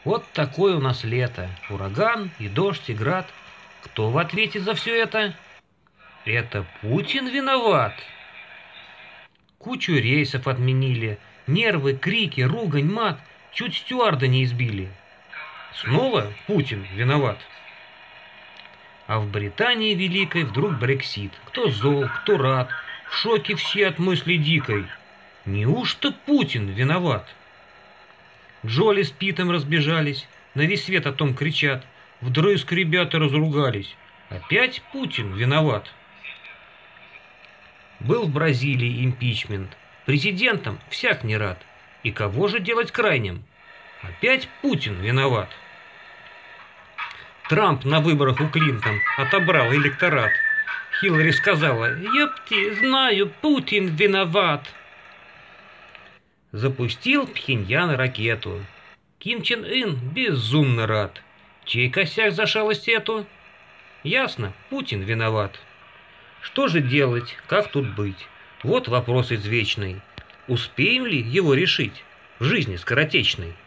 Вот такое у нас лето. Ураган и дождь, и град. Кто в ответе за все это? Это Путин виноват. Кучу рейсов отменили. Нервы, крики, ругань, мат. Чуть стюарда не избили. Снова Путин виноват. А в Британии Великой вдруг Брексит. Кто зол, кто рад. В шоке все от мысли дикой. Неужто Путин виноват? Джоли с Питом разбежались, на весь свет о том кричат. Вдрызг ребята разругались. Опять Путин виноват. Был в Бразилии импичмент. Президентом всяк не рад. И кого же делать крайним? Опять Путин виноват. Трамп на выборах у Клинтон отобрал электорат. Хиллари сказала: «Ёпти, знаю, Путин виноват». Запустил Пхеньян ракету. Ким Чен Ын безумно рад. Чей косяк за шалость эту? Ясно, Путин виноват. Что же делать, как тут быть? Вот вопрос извечный. Успеем ли его решить в жизни скоротечной?